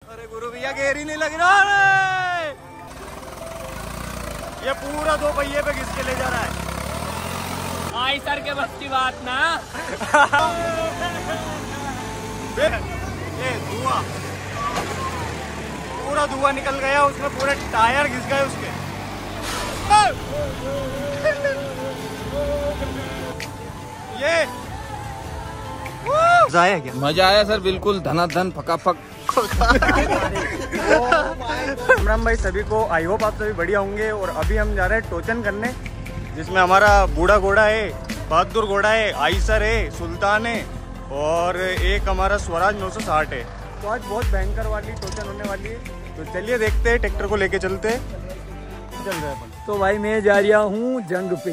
अरे गुरु भैया गेर ही नहीं लग रहा है। ये पूरा 2 पहिए पे घिस के ले जा रहा है। आई सर के बस की बात ना। ये धुआं, पूरा धुआं निकल गया उसमें, पूरे टायर घिस गए उसके। ये मजा आया क्या? मजा आया सर, बिल्कुल धनाधन फकाफक। राम भाई सभी को, आई होप आप सभी बढ़िया होंगे। और अभी हम जा रहे हैं टोचन करने, जिसमें हमारा बूढ़ा घोड़ा है, बहादुर घोड़ा है, आइसर है, सुल्तान है और एक हमारा स्वराज 960 है। तो आज बहुत भयंकर वाली टोचन होने वाली है। तो चलिए देखते हैं, ट्रैक्टर को लेके चलते हैं। चल रहे हैं। तो भाई मैं जा रहा हूँ जंग पे।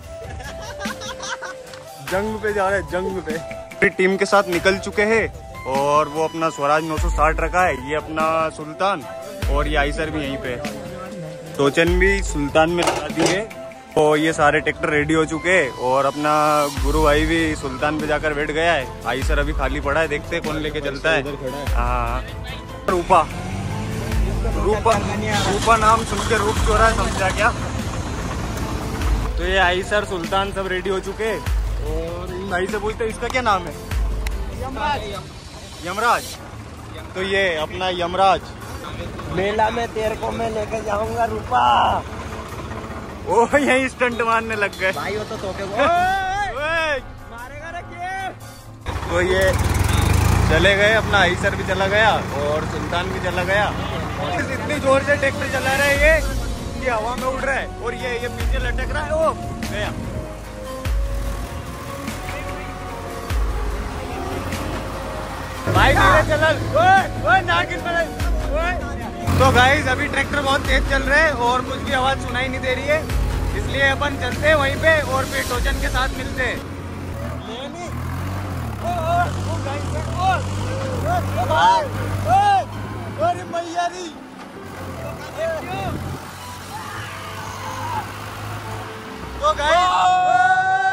जंग पे जा रहे हैं, जंग पे। टीम के साथ निकल चुके हैं और वो अपना स्वराज 960 रखा है, ये अपना सुल्तान और ये आइसर भी यहीं पे। टोचन भी सुल्तान में लगा दिए तो ये सारे ट्रैक्टर रेडी हो चुके हैं और अपना गुरु भाई भी सुल्तान पे जाकर बैठ गया है। आइसर अभी खाली पड़ा है, देखते हैं कौन लेके चलता है। हाँ, रूपा रूपा रूपा नाम सुन के रूप चोरा है, समझा क्या? तो ये आइसर सुल्तान सब रेडी हो चुके हैं और भाई से पूछते इसका क्या नाम है? यमराज। तो ये अपना यमराज। मेला में तेरे को मैं लेके जाऊंगा रूपा। ओ यही स्टंट मारने लग गए भाई, वो तो तोके मारेगा ना के। तो ये चले गए, अपना आइसर भी चला गया और सुल्तान भी चला गया। इतनी जोर से ट्रैक्टर चला रहा है ये कि हवा में उड़ रहा है और ये पीछे लटक रहा है। ओ गया। भाई चला। तो गाइस अभी ट्रैक्टर बहुत तेज चल रहे हैं और कुछ भी आवाज सुनाई नहीं दे रही है, इसलिए अपन चलते हैं वहीं पे और फिर टोचन के साथ मिलते हैं। तो गाइस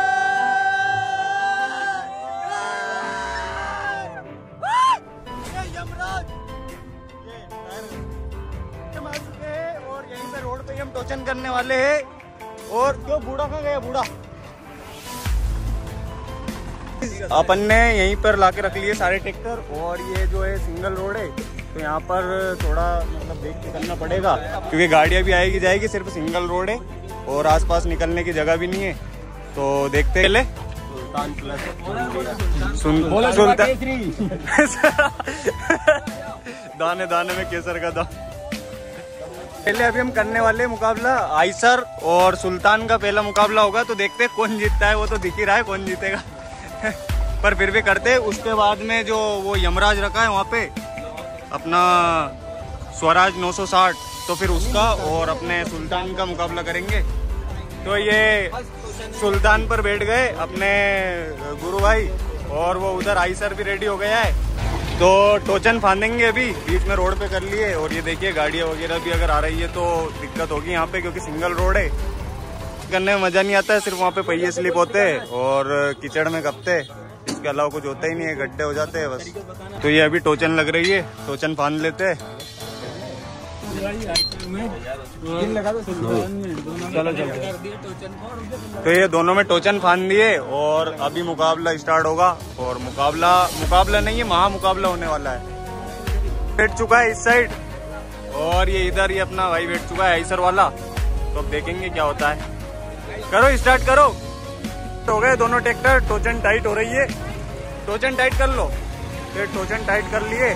और यहीं पे रोड पे हम टोचन करने वाले हैं। और क्यों बूढ़ा कहाँ गया? बूढ़ा अपन ने यहीं पर लाके रख लिए सारे ट्रैक्टर। और ये जो है सिंगल रोड है, तो यहाँ पर थोड़ा मतलब देख के करना पड़ेगा क्योंकि गाड़ियाँ भी आएगी जाएगी। सिर्फ सिंगल रोड है और आसपास निकलने की जगह भी नहीं है। तो देखते हैं। सुल्तान दाने दाने में केसर का दाम। पहले अभी हम करने वाले मुकाबला आइसर और सुल्तान का पहला मुकाबला होगा। तो देखते हैं कौन जीतता है, वो तो दिख ही रहा है कौन जीतेगा। पर फिर भी करते हैं। उसके बाद में जो वो यमराज रखा है वहाँ पे अपना स्वराज 960, तो फिर उसका और अपने सुल्तान का मुकाबला करेंगे। तो ये सुल्तान पर बैठ गए अपने गुरु भाई और वो उधर आइसर भी रेडी हो गया है। तो टोचन फांदेंगे अभी, बीच में रोड पे कर लिए। और ये देखिए गाड़ियाँ वगैरह भी अगर आ रही है तो दिक्कत होगी यहाँ पे क्योंकि सिंगल रोड है। करने में मजा नहीं आता है, सिर्फ वहाँ पे पहिए स्लिप होते हैं और कीचड़ में कपते, इसके अलावा कुछ होता ही नहीं है, गड्ढे हो जाते हैं बस। तो ये अभी टोचन लग रही है, टोचन फांद लेते हैं। तो ये दोनों में टोचन फांद दिए और अभी मुकाबला स्टार्ट होगा। और मुकाबला नहीं है, महामुकाबला होने वाला है। बैठ चुका है इस साइड और ये इधर ही अपना भाई बैठ चुका है आइसर वाला। तो अब देखेंगे क्या होता है। करो स्टार्ट करो। हो गए दोनों ट्रैक्टर, टोचन टाइट हो रही है। टोचन टाइट कर लो। फिर टोचन टाइट कर लिए।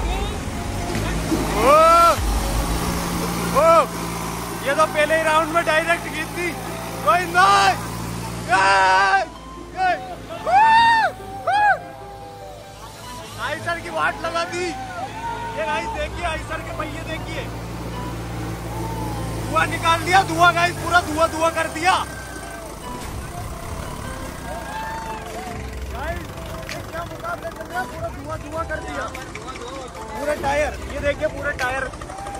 ये तो पहले ही राउंड में डायरेक्ट जीती। कोई नहीं। आइसर की वाट लगा दी। ये गाइस देखिए, आइसर के पहिए देखिए, धुआं निकाल दिया। धुआं गाइस पूरा धुआं कर दिया। गाइस क्या मुकाबला चल रहा है, पूरा धुआं कर दिया। पूरे टायर ये देखिए, पूरे टायर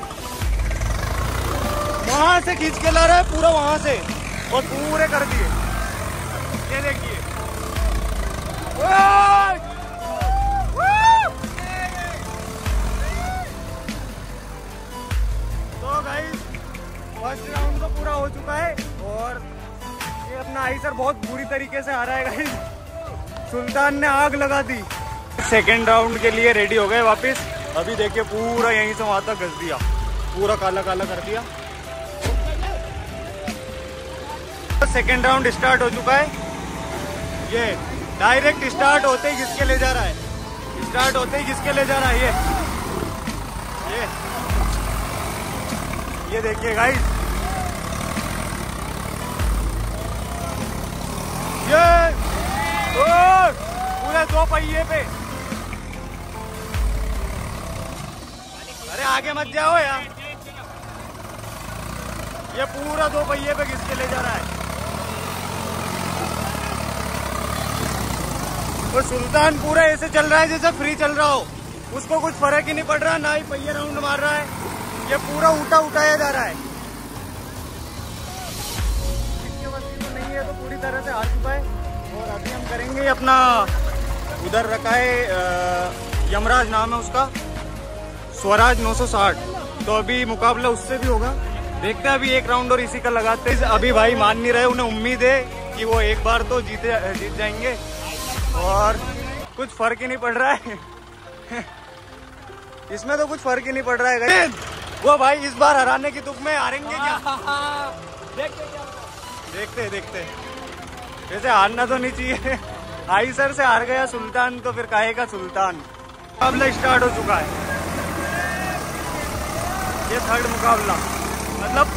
वहां से खींच के ला रहा है, पूरा वहां से और पूरे कर दिए। ये देखिए फर्स्ट राउंड तो पूरा हो चुका है और ये अपना आइसर बहुत बुरी तरीके से आ रहा है गाइस। सुल्तान ने आग लगा दी। सेकेंड राउंड के लिए रेडी हो गए वापस। अभी देखिए पूरा यहीं से वहां तक घस दिया, पूरा काला काला कर दिया। सेकेंड राउंड स्टार्ट हो चुका है। ये डायरेक्ट स्टार्ट होते ही घिस के ले जा रहा है, स्टार्ट होते ही घिस के ले जा रहा है। ये देखिए गाइस, ये पूरे 2 पहिए पे। अरे आगे मत जाओ यार, ये पूरा 2 पहिए पे घिस के ले जा रहा है। तो सुल्तान पूरा ऐसे चल रहा है जैसे फ्री चल रहा हो, उसको कुछ फर्क ही नहीं पड़ रहा, ना ही पहिया राउंड मार रहा है, ये पूरा उठाया जा रहा है। इसके बस तो नहीं है, तो पूरी तरह से हार चुका है। और अभी हम करेंगे अपना, उधर रखा है यमराज नाम है उसका, स्वराज 960। तो अभी मुकाबला उससे भी होगा, देखते हैं। अभी एक राउंड और इसी का लगाते हैं। अभी भाई मान नहीं रहे, उन्हें उम्मीद है कि वो एक बार तो जीत जाएंगे और कुछ फर्क ही नहीं पड़ रहा है। इसमें तो कुछ फर्क ही नहीं पड़ रहा है। वो भाई इस बार हराने की तुक में हारेंगे क्या? देखते वैसे हारना तो नहीं चाहिए। आइसर से हार गया सुल्तान तो फिर काहेगा सुल्तान। मुकाबला स्टार्ट हो चुका है, ये थर्ड मुकाबला, मतलब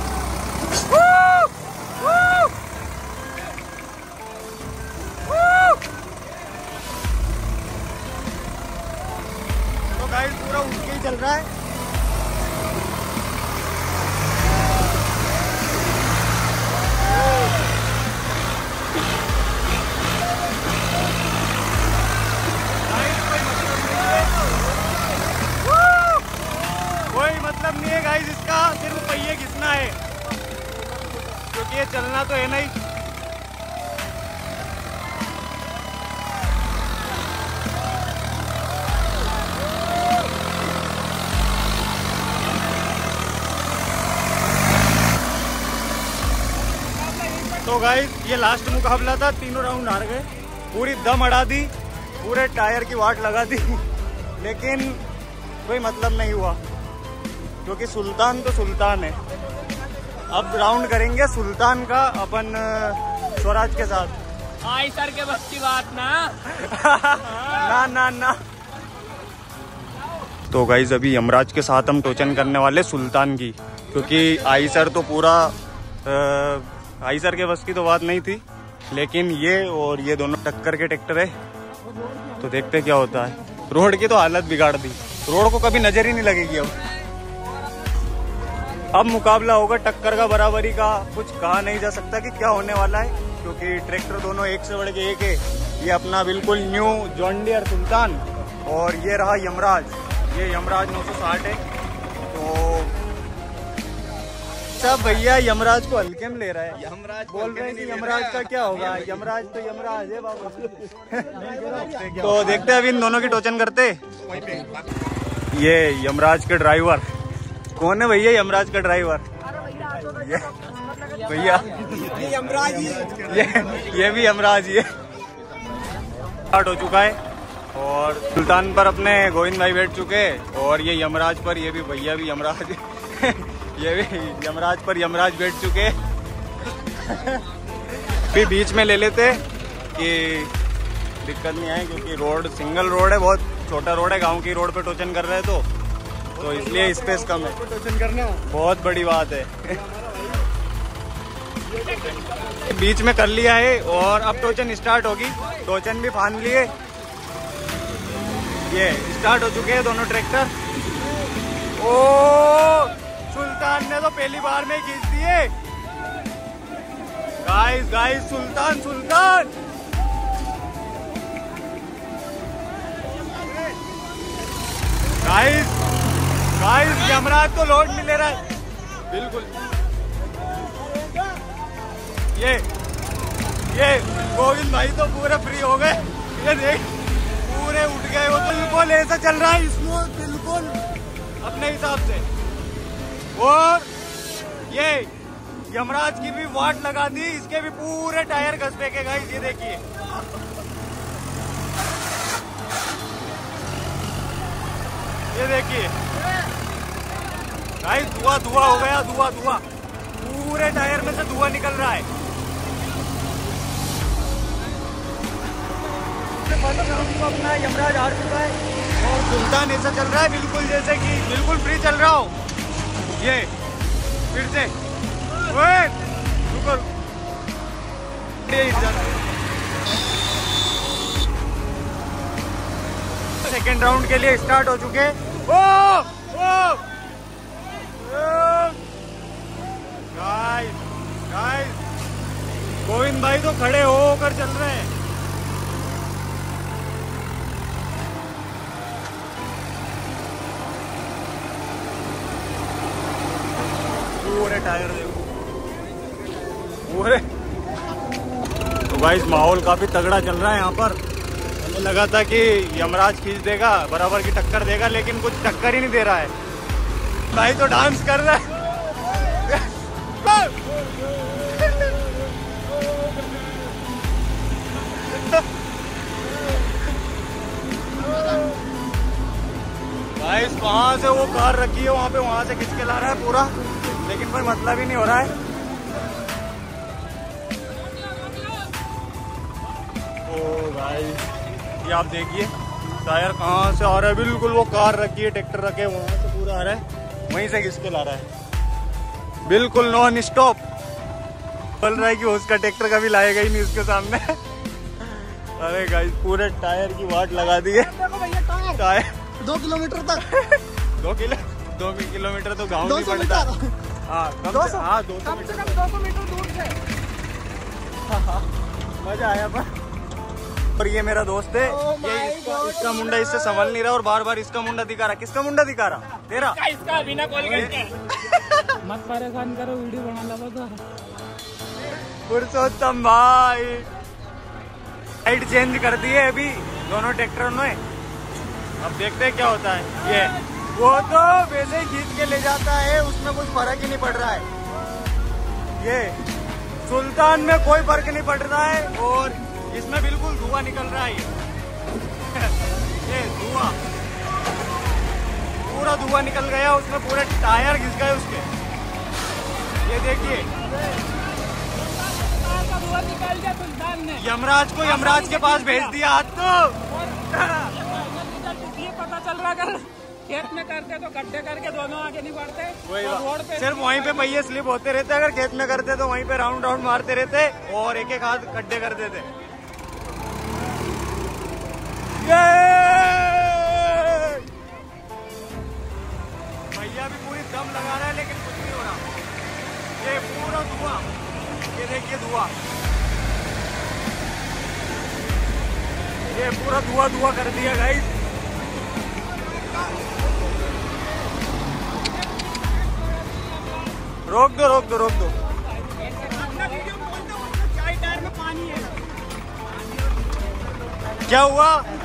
तो गाइस पूरा उठ के ही चल रहा है। कोई मतलब नहीं है गाइस इसका, सिर्फ पहिए घिसना है, क्योंकि ये चलना तो है नहीं। तो गाइस ये लास्ट मुकाबला था, तीनों राउंड हार गए, पूरी दम अड़ा दी, पूरे टायर की वाट लगा दी, लेकिन कोई मतलब नहीं हुआ, क्योंकि सुल्तान तो सुल्तान है। अब राउंड करेंगे सुल्तान का अपन स्वराज के साथ। आइसर के बस की बात ना। तो गाइज अभी यमराज के साथ हम टोचन करने वाले सुल्तान की, क्योंकि आइसर तो पूरा आइसर के बस की तो बात नहीं थी, लेकिन ये और ये दोनों टक्कर के ट्रैक्टर है। तो देखते क्या होता है। रोड की तो हालत बिगाड़ दी, रोड को कभी नजर ही नहीं लगेगी। अब मुकाबला होगा टक्कर का, बराबरी का। कुछ कहा नहीं जा सकता कि क्या होने वाला है, क्योंकि ट्रैक्टर दोनों एक से बढ़ के एक है। ये अपना बिल्कुल न्यू जॉन डियर सुल्तान और ये रहा यमराज, ये यमराज 960 है। तो सब भैया यमराज को हल्के में ले रहा है, यमराज बोल रहे हैं कि यमराज का क्या होगा, यमराज तो यमराज है बाबू। तो देखते हैं अभी इन दोनों की टोचन करते। ये यमराज के ड्राइवर कौन है भैया? यमराज का ड्राइवर भैया, ये भी यमराज ही है। स्टार्ट हो चुका है और सुल्तान पर अपने गोविंद भाई बैठ चुके हैं, और ये यमराज पर ये भी भैया भी यमराज ये भी यमराज पर यमराज बैठ चुके फिर बीच में ले लेते कि दिक्कत नहीं आए, क्योंकि रोड सिंगल रोड है, बहुत छोटा रोड है, गांव की रोड पे टोचन कर रहे हैं तो इसलिए स्पेस कम है। टोचन करना बहुत बड़ी बात है। बीच में कर लिया है और अब टोचन स्टार्ट होगी। टोचन भी फान लिए, ये स्टार्ट हो चुके हैं दोनों ट्रैक्टर। ओ सुल्तान ने तो पहली बार में खींच दिए। गाइस सुल्तान गाइस यमराज तो लोड नहीं ले रहा है बिल्कुल। ये गोविंद भाई तो पूरे फ्री हो गए, ये देख पूरे उठ गए। वो तो बिल्कुल ऐसा चल रहा है स्मूथ, बिल्कुल अपने हिसाब से। और ये यमराज की भी वाट लगा दी, इसके भी पूरे टायर घस फेंके गाइस, ये देखिए। ये देखिए गाइस, धुआं धुआं हो गया, धुआं धुआं, पूरे टायर में से धुआं निकल रहा है। अपना यमराज हार चुका है और सुल्तान ऐसा चल रहा है बिल्कुल जैसे कि बिल्कुल फ्री चल रहा हो। ये फिर से रुको, सेकेंड राउंड के लिए स्टार्ट हो चुके। गाइस गोविंद भाई तो खड़े होकर चल रहे हैं। पूरे टायर देखो पूरे। तो गाइस माहौल काफी तगड़ा चल रहा है यहाँ पर। हमें लगा था कि यमराज खींच देगा, बराबर की टक्कर देगा, लेकिन कुछ टक्कर ही नहीं दे रहा है। भाई तो डांस कर रहा है। गाइस वहां से वो कार रखी है वहां पे, वहां से खींच के ला रहा है पूरा, लेकिन कोई मतलब ही नहीं हो रहा है। ओ गाइस ये आप देखिए टायर कहाँ से आ रहा है, बिल्कुल वो कार रखी है, ट्रैक्टर रखे वहां से पूरा आ रहा है, वहीं से घिस के ला रहा है, बिल्कुल नॉन स्टॉप। बोल रहा है कि उसका ट्रैक्टर कभी लाएगा ही नहीं उसके सामने। अरे गाइस पूरे टायर की वाट लगा दी है। टायर 2 किलोमीटर तक 2 किलोमीटर तो गाँव नहीं पड़ता। हाँ 200 मीटर दूर से। मजा आया पर। और ये मेरा दोस्त है, ये इसका मुंडा इससे संभल नहीं रहा और बार बार इसका मुंडा दिखा रहा। किसका मुंडा दिखा रहा? तेरा। इसका बिना कॉल करके मत परेशान करो, वीडियो बना लो तो। पुरुषोत्तम भाई साइड चेंज कर दिए अभी दोनों ट्रैक्टरों ने। अब देखते हैं क्या होता है। ये वो तो वैसे ही खींच के ले जाता है, उसमें कुछ फर्क ही नहीं पड़ रहा है। ये सुल्तान में कोई फर्क नहीं पड़ रहा है और इसमें बिल्कुल धुआं निकल रहा है। ये धुआं पूरा धुआं निकल गया, उसमें पूरे टायर घिस गए उसके। ये देखिए निकाल दिया सुल्तान ने। यमराज को यमराज के पास भेज दिया। हाथ तो ये पता चल रहा अगर खेत में करते तो गड्ढे करके दोनों आगे नहीं बढ़ते। वही रोड पे सिर्फ वहीं पे पहिए स्लिप होते रहते, अगर खेत में करते तो वहीं पे राउंड राउंड मारते रहते और एक एक हाथ गड्ढे कर देते। भैया भी पूरी दम लगा रहा है लेकिन कुछ नहीं हो रहा। ये पूरा धुआं, ये देखिए धुआं, ये पूरा धुआं धुआं कर दिया गाइस। रोक दो रोक दो रोक दो। टायर में पानी है। क्या हुआ?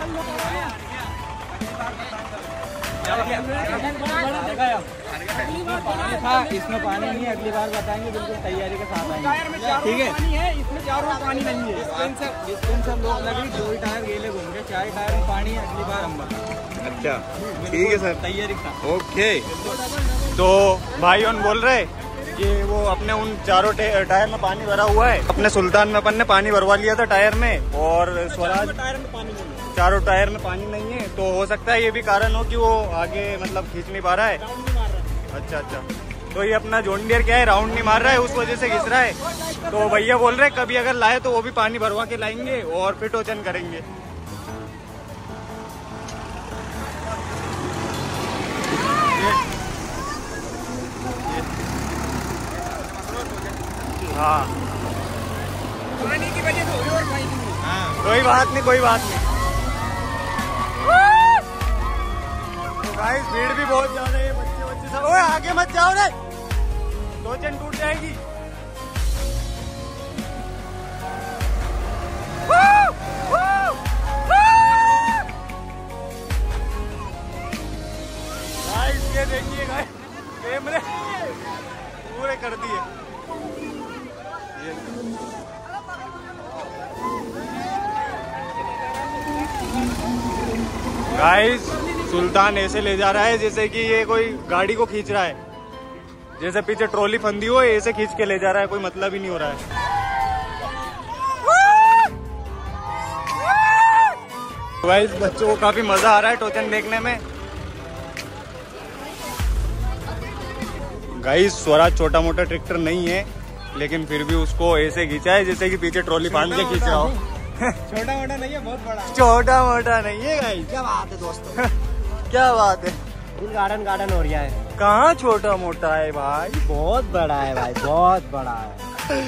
इसमें पानी नहीं है, अगली बार बताएंगे, बिल्कुल तैयारी के साथ आएंगे। ठीक है, इसमें चारों में पानी नहीं है। सब लोग लगे 2 ही टायर गेले घूम रहे, 4 टायर में पानी है, अगली बार हम बताएंगे। अच्छा ठीक है सर, तैयारी के साथ। ओके। तो भाई उन बोल रहे कि वो अपने उन चारों टायर में पानी भरा हुआ है। अपने सुल्तान में अपन ने पानी भरवा लिया था टायर में, और स्वराज टायर में पानी नहीं है, चारों टायर में पानी नहीं है। तो हो सकता है ये भी कारण हो कि वो आगे मतलब खींच नहीं पा रहा है। राउंड नहीं मार रहा। अच्छा अच्छा, तो ये अपना जॉन डियर क्या है, राउंड नहीं मार रहा है, उस वजह से घिस रहा है। तो भैया बोल रहे कभी अगर लाए तो वो भी पानी भरवा के लाएंगे और फिर टोचन करेंगे। हाँ पानी की वजह से हुई और कहीं नहीं। हाँ कोई बात नहीं कोई बात नहीं। तो गाइस भीड़ भी बहुत ज्यादा है, बच्चे सब। ओए आगे मत जाओ रे, टोचन टूट जाएगी। गाइस ये देखिए गाइस, कैमरे पूरे कर दिए। गाइस सुल्तान ऐसे ले जा रहा है जैसे कि ये कोई गाड़ी को खींच रहा है, जैसे पीछे ट्रॉली फंदी हो ऐसे खींच के ले जा रहा है, कोई मतलब ही नहीं हो रहा है। गाइस बच्चों को काफी मजा आ रहा है टोचन देखने में। गाइस स्वराज छोटा मोटा ट्रैक्टर नहीं है, लेकिन फिर भी उसको ऐसे खींचा है जैसे कि पीछे ट्रॉली बांध के खींच रहा हो। छोटा मोटा नहीं है, बहुत बड़ा है। छोटा मोटा नहीं है गाइस। क्या बात है दोस्तों। क्या बात है, फुल गार्डन हो रहा है। कहाँ छोटा मोटा है भाई, बहुत बड़ा है भाई, बहुत बड़ा है।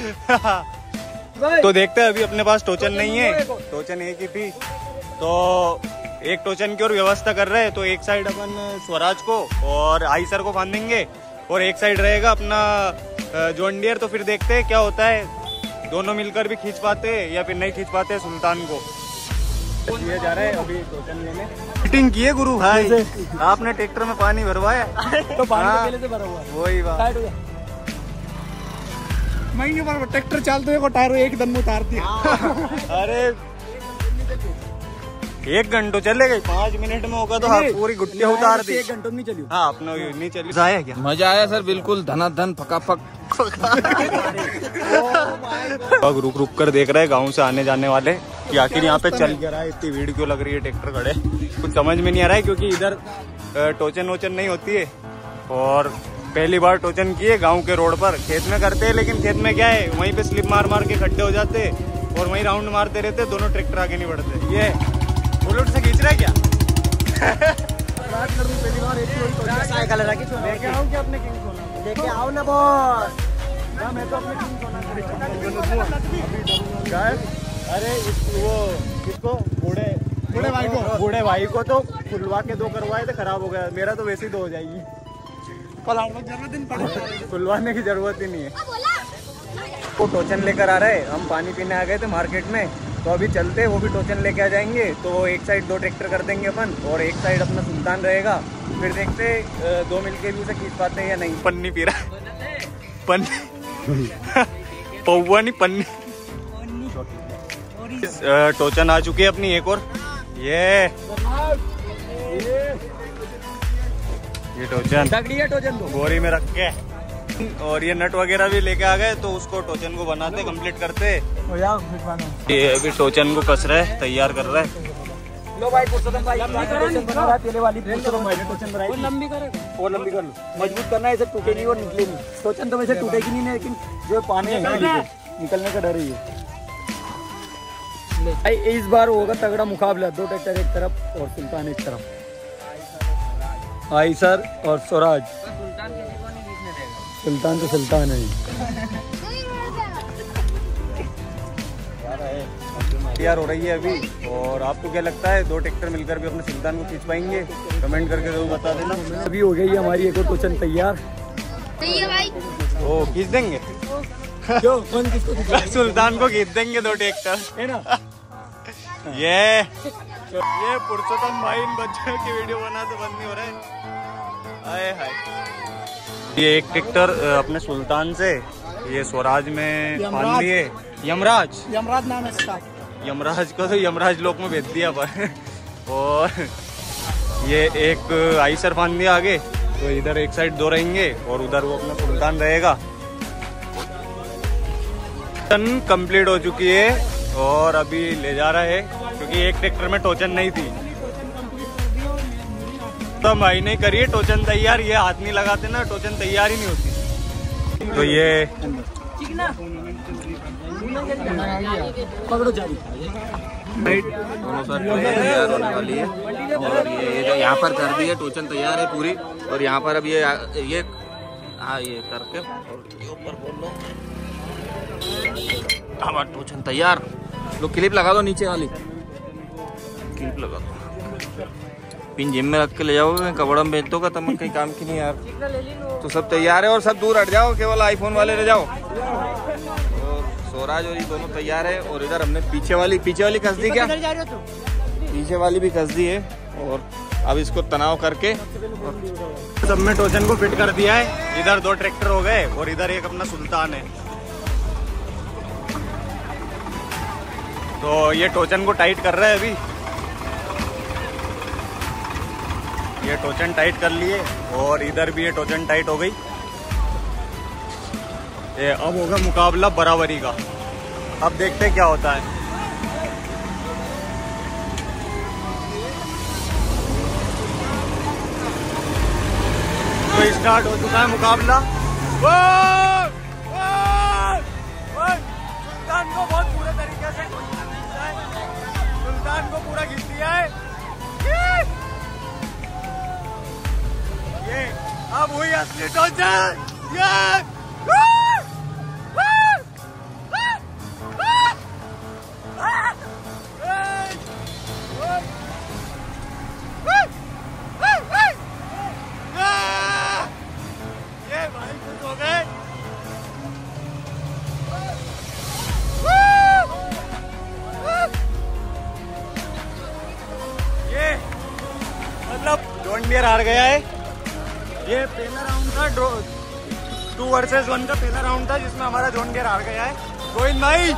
तो देखते हैं, अभी अपने पास टोचन नहीं है, टोचन एक ही थी, तो एक टोचन की और व्यवस्था कर रहे हैं। तो एक साइड अपन स्वराज को और आइसर को बांधेंगे और एक साइड रहेगा अपना जॉन डियर। तो फिर देखते हैं क्या होता है, दोनों मिलकर भी खींच पाते हैं या फिर नहीं खींच पाते सुल्तान को। ये जा रहे हैं अभी टोचन लेने। फिटिंग किए गुरु भाई, आपने ट्रैक्टर में पानी भरवाया तो पानी तो पहले से भरा हुआ है। वही बात। महीने भर ट्रैक्टर चलते हुए टायर एक दम में उतार दिया। अरे 1 घंटा चलेगा, 5 मिनट में होगा तो हाँ पूरी गुट्टियाँ उतार दी। 1 घंटा नहीं चली। हाँ अपना नहीं चली। मजा आया क्या? मजा आया सर, बिल्कुल धनाधन फकाफक। रुक रुक कर देख रहे हैं गाँव से आने जाने वाले कि आखिर यहाँ पे चल क्या रहा है, इतनी भीड़ क्यों लग रही है, ट्रैक्टर खड़े, कुछ समझ में नहीं आ रहा है। क्योंकि इधर टोचन वोचन नहीं होती है और पहली बार टोचन किए गांव के रोड पर। खेत में करते हैं, लेकिन खेत में क्या है, वहीं पे स्लिप मार मार के खड्डे हो जाते और वहीं राउंड मारते रहते, दोनों ट्रैक्टर आगे नहीं बढ़ते। ये बुलेट से खींच रहा है क्या? साइकिल लेके आओ क्या अपने किंग सोना, लेके आओ ना बॉस। मैं तो अपने किंग सोना। अरे वो किसको, बूढ़े भाई को तो खुलवा के 2 करवाए थे, खराब हो गया। मेरा तो वैसे ही 2 हो जाएगी, खुलवाने की जरूरत ही नहीं है। वो टोचन लेकर आ रहे, हम पानी पीने आ गए थे मार्केट में, तो अभी चलते वो भी टोचन लेके आ जाएंगे। तो एक साइड 2 ट्रैक्टर कर देंगे अपन और एक साइड अपना सुल्तान रहेगा। फिर देखते 2 मिलके भी उसे खींच पाते हैं या नहीं। पन्नी पी रहा है, पन्नी पौवा नहीं पन्नी। टोचन आ चुकी है अपनी एक और, ये टोचन बोरी में रख के, और ये नट वगैरह भी लेके आ गए। तो उसको टोचन को बनाते कंप्लीट करते। ये अभी टोचन को कस रहे, तैयार कर रहे हैं। लो भाई पुरुषोत्तम भाई, पहले वाली टोचन बनाई, लंबी कर लो, मजबूत करना है, इसे टूटे नहीं और निकले नहीं। टोचन तो वैसे टूटेगी नहीं, लेकिन जो पानी है निकलने का डर ही है। इस बार होगा तगड़ा मुकाबला, 2 ट्रैक्टर एक तरफ और सुल्तान एक तरफ, आइसर और स्वराज। सुल्तान तो सुल्तान है। तैयार हो रही है अभी। और आपको क्या लगता है, 2 ट्रैक्टर मिलकर भी अपने सुल्तान को खींच पाएंगे? कमेंट करके जरूर बता देना। अभी हो गई है हमारी एक और टोचन तैयार। ओ खींच देंगे सुल्तान को खींच देंगे 2 ट्रैक्टर, है ना। ये पुरुषोत्तम भाई इन बच्चों की वीडियो बनाते बंद नहीं हो रहे। आए हाय, ये एक ट्रैक्टर अपने सुल्तान से, ये स्वराज में बांध दिए। यमराज नाम है इसका। यमराज को तो यमराज लोक में भेज दिया पर। और ये एक आइसर बांध दिया आगे, तो इधर एक साइड 2 रहेंगे और उधर वो अपना सुल्तान रहेगा। टोचन कंप्लीट हो चुकी है और अभी ले जा रहा है, क्योंकि एक ट्रैक्टर में टोचन नहीं थी। तो भाई नहीं करिए टोचन तैयार, ये हाथ नहीं लगाते ना, टोचन तैयार ही नहीं होती। तो ये पकड़ो जारी, दोनों साइड तैयार होने वाली है। और ये यहाँ पर कर दी है, टोचन तैयार है पूरी। और यहाँ पर अब ये करके ऊपर बोल लो, हमारा टोचन तैयार। लो क्लिप लगा दो, नीचे वाली क्लिप लगा दो। पिन जिम में रख के ले जाओगे, कपड़ा में बेच दोगे तब कहीं काम की नहीं यार। तो सब तैयार है और सब दूर हट जाओ, केवल आईफोन वाले ले जाओ। और स्वराज और ये दोनों तैयार है। और इधर हमने पीछे वाली कस दी क्या, पीछे वाली भी कस दी है। और अब इसको तनाव करके सब में टोचन को फिट कर दिया है। इधर 2 ट्रैक्टर हो गए और इधर एक अपना सुल्तान है। तो ये टोचन को टाइट कर रहा है अभी। ये टोचन टाइट कर लिए और इधर भी ये टोचन टाइट हो गई। ये अब होगा मुकाबला बराबरी का। अब देखते हैं क्या होता है। तो स्टार्ट हो चुका है मुकाबला। सुल्तान को बहुत पूरे तरीके से सुल्तान को पूरा खींच दिया है। ये अब हुई असली टोचन। जॉन डियर हार गया है। ये पहला राउंड था 2 वर्सेस 1 का पहला राउंड था जिसमें हमारा जॉन डियर हार गया है। गोविंद भाई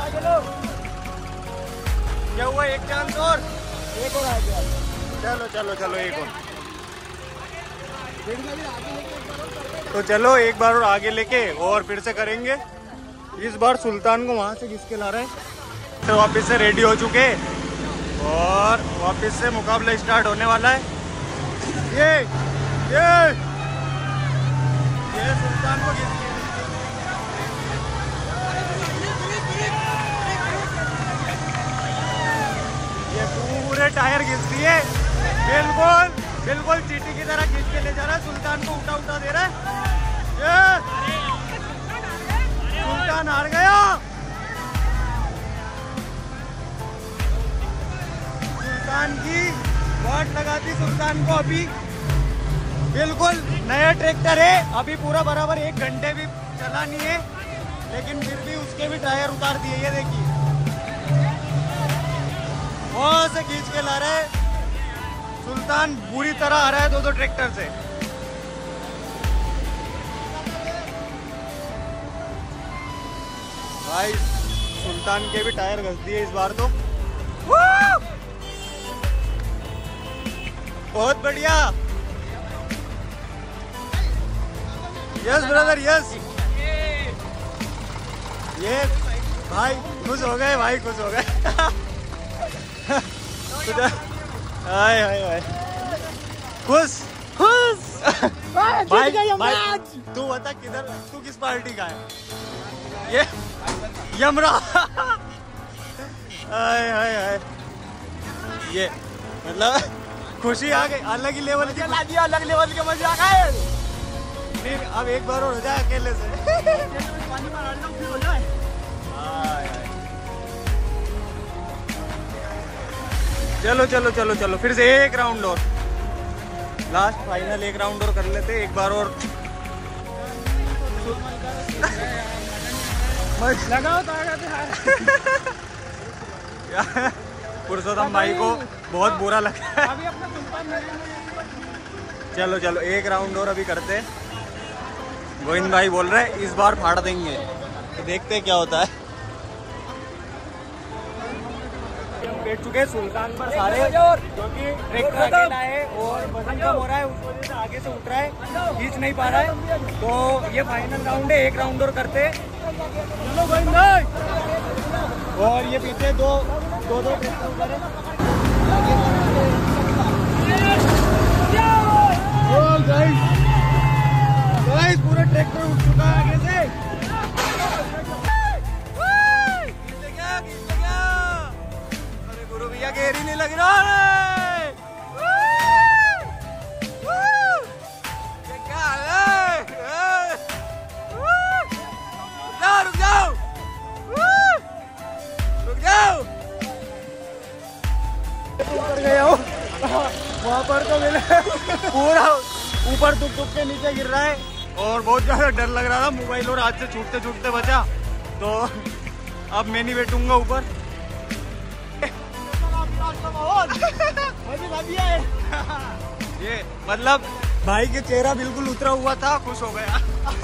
क्या हुआ? एक चांस और, एक और आ गया। चलो चलो चलो एक और। तो चलो एक बार और आगे लेके और फिर से करेंगे। इस बार सुल्तान को वहां से घिस के ला रहे हैं। तो वापस से रेडी हो चुके और वापस से मुकाबला स्टार्ट होने वाला है। ये सुल्तान को घिस के ये पूरे टायर घिस दिए। बिल्कुल बिल्कुल चीटी की तरह खींच के ले जा रहा है। सुल्तान को उठा उठा दे रहा है। सुल्तान हार गया। सुल्तान की वाट लगाती सुल्तान को। अभी बिल्कुल नया ट्रैक्टर है, अभी पूरा बराबर 1 घंटे भी चला नहीं है, लेकिन फिर भी उसके भी टायर उतार दिए। ये देखिए वहां से खींच के ला रहा है। सुल्तान बुरी तरह आ रहा है 2 ट्रैक्टर से। भाई सुल्तान के भी टायर घस दिए इस बार तो। बहुत बढ़िया। Yes brother yes. ये भाई खुश हो गए, भाई खुश हो गए। हाय हाय हाय खुश खुश। भाई तू बता किधर, तू किस पार्टी का है? ये यमरा। हाय हाय हाय। ये मतलब खुशी आ गई, अलग ही लेवल की। अलग लेवल के मजे आ गए। नहीं अब एक बार और हो जाए अकेले से। पानी में डाल दो फिर हो जाए। चलो चलो चलो चलो फिर से एक राउंड और, लास्ट फाइनल एक राउंड और कर लेते एक बार और। लगाओ पुरुषोत्तम भाई को बहुत बुरा लगा है। चलो चलो एक राउंड और अभी करते हैं। गोविंद भाई बोल रहे हैं इस बार फाड़ देंगे, तो देखते हैं क्या होता है। हम बैठ चुके हैं सुल्तान पर सारे, क्योंकि ट्रैक्टर अकेला है और वजन कम हो रहा है, उस वजह से आगे से उठ रहा है, खींच नहीं पा रहा है। तो ये फाइनल राउंड है, एक राउंड और करते हैं। चलो गोविंद भाई। और ये पीछे दो ट्रैक्टर ऊपर है। गाइस पूरा ट्रैक्टर उठ चुका है आगे से। अरे गुरु भैया घेरी नहीं लग रहा है। क्या हाल है? रुक जाओ रुक जाओ। ऊपर गया हूँ वहाँ पर, तो मेरे पूरा ऊपर दुख के नीचे गिर रहा है और बहुत ज्यादा डर लग रहा था। मोबाइल और हाथ से छूटते छूटते बचा, तो अब मैं नहीं बैठूंगा ऊपर। ये मतलब भाई के चेहरा बिल्कुल उतरा हुआ था, खुश हो गया।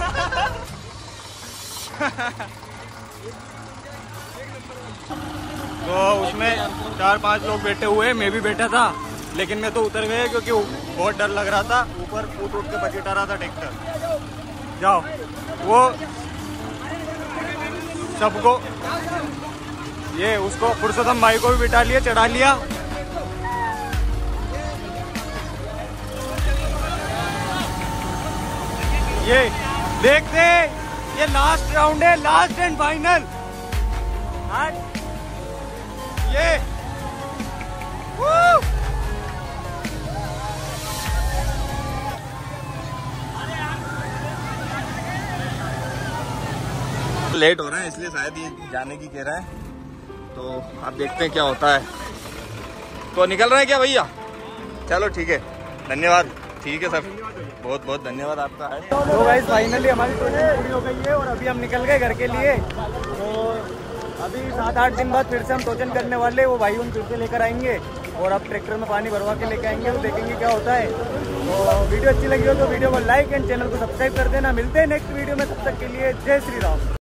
तो उसमें 4-5 लोग बैठे हुए, मैं भी बैठा था, लेकिन मैं तो उतर गया क्योंकि बहुत डर लग रहा था। ऊपर उठ के बचेटा रहा था ट्रैक्टर। जाओ, वो सबको, ये उसको पुरुषोत्तम भाई को भी बिठा लिया, चढ़ा लिया। ये देखते, ये लास्ट राउंड है, लास्ट एंड फाइनल। ये लेट हो रहा है इसलिए शायद ये जाने की कह रहा है, तो आप देखते हैं क्या होता है। तो निकल रहे हैं क्या भैया? चलो ठीक है, धन्यवाद। ठीक है सर, बहुत बहुत धन्यवाद आपका। तो गाइस फाइनली हमारी ट्रेनिंग पूरी हो गई है और अभी हम निकल गए घर के लिए। तो अभी 7-8 दिन बाद फिर से हम टोचन करने वाले, वो भाई उन फिर से लेकर आएंगे और अब ट्रैक्टर में पानी भरवा के लेके आएंगे, तो देखेंगे क्या होता है। तो वीडियो अच्छी लगी हो तो वीडियो को लाइक एंड चैनल को सब्सक्राइब कर देना। मिलते हैं नेक्स्ट वीडियो में, तब तक के लिए जय श्री राम।